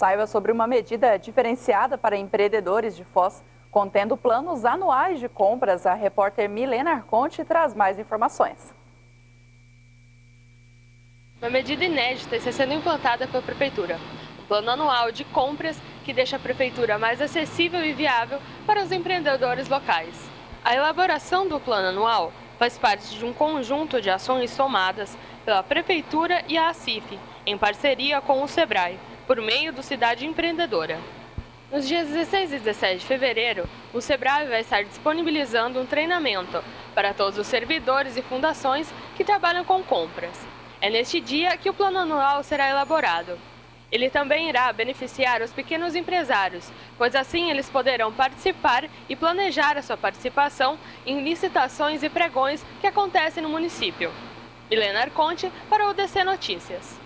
Saiba sobre uma medida diferenciada para empreendedores de Foz, contendo planos anuais de compras. A repórter Milena Arconte traz mais informações. Uma medida inédita está sendo implantada pela Prefeitura. Um plano anual de compras que deixa a Prefeitura mais acessível e viável para os empreendedores locais. A elaboração do plano anual faz parte de um conjunto de ações tomadas pela Prefeitura e a ACIF, em parceria com o SEBRAE, por meio do Cidade Empreendedora. Nos dias 16 e 17 de fevereiro, o SEBRAE vai estar disponibilizando um treinamento para todos os servidores e fundações que trabalham com compras. É neste dia que o plano anual será elaborado. Ele também irá beneficiar os pequenos empresários, pois assim eles poderão participar e planejar a sua participação em licitações e pregões que acontecem no município. Milena Arconte para o DC Notícias.